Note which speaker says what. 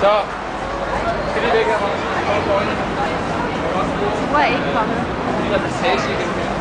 Speaker 1: Så skal vi væk herfra.
Speaker 2: Du er ikke kommet.
Speaker 1: Det er passage igen.